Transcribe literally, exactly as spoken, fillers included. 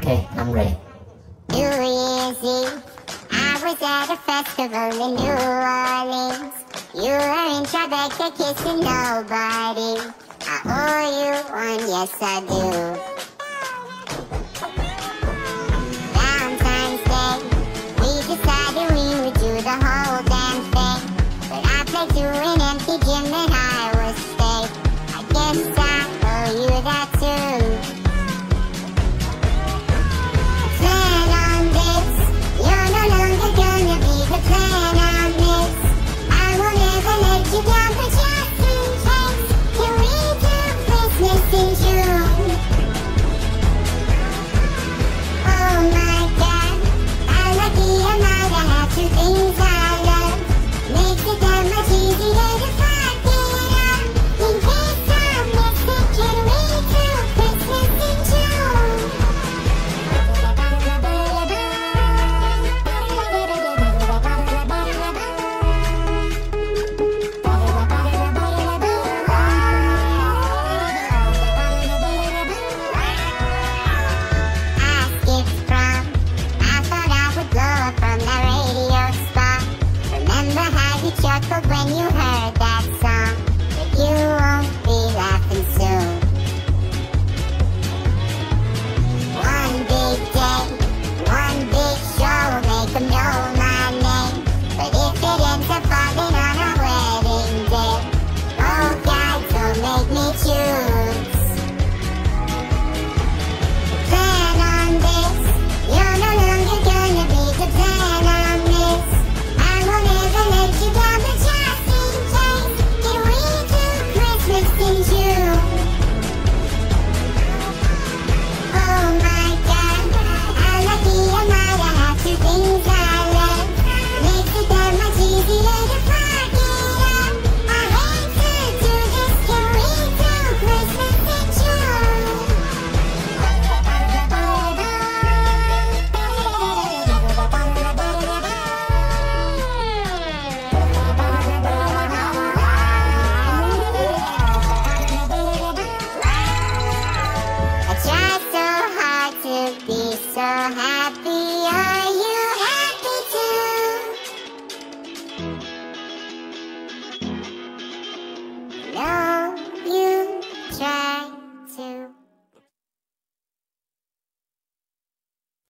Okay, I'm ready. New Year's Eve, I was at a festival in New Orleans. You were in Tribeca kissing nobody. I owe you one, yes I do. Valentine's Day, we decided we would do the whole damn thing. But I played to an empty gym and I was safe. I guess I owe you that too. Plan on this, you're no longer gonna be the plan on this. I will never let you down, but just in case, can we do Christmas in June? Oh my God, how lucky am I to have two things I love. Makes it that much easier to fuck it up. In case I miss it, can we do Christmas in June? I skipped prom. I thought I would blow up from that radio spot. Remember how you chuckled when you heard that song? But you won't be laughing soon. One big day, one big show, make 'em know my name. But if it ends up falling on our wedding day, oh God, don't make me choose. Plan on this, you're no longer gonna be the plan on this. I will never let you down, but just in case, can we do Christmas in June? Oh my God, how lucky am I to have two things I love. Makes it that much easier to fuck it up. I hate to do this, can we do Christmas in June? I try so hard to be so happy. Are you happy too?